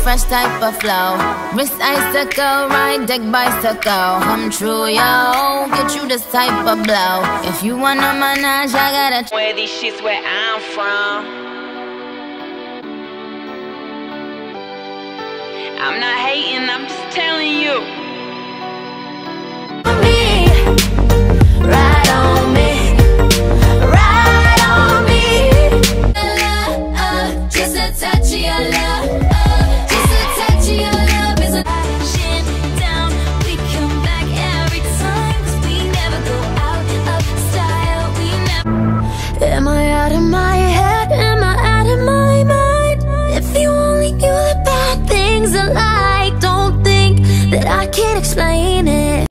fresh type of flow. Wrist icicle, ride deck bicycle. Come true, yo, get you this type of blow. If you wanna manage, I gotta wear these shits where I'm from. I'm not hating, I'm just telling you. Ride on me, ride on me. Just a touch of your love, just a touch of your love is a shit down. We come back every time, 'cause we never go out of style. We never. Am I out of my head? Am I out of my mind? If you only knew the bad things I like, don't think that I can't explain it.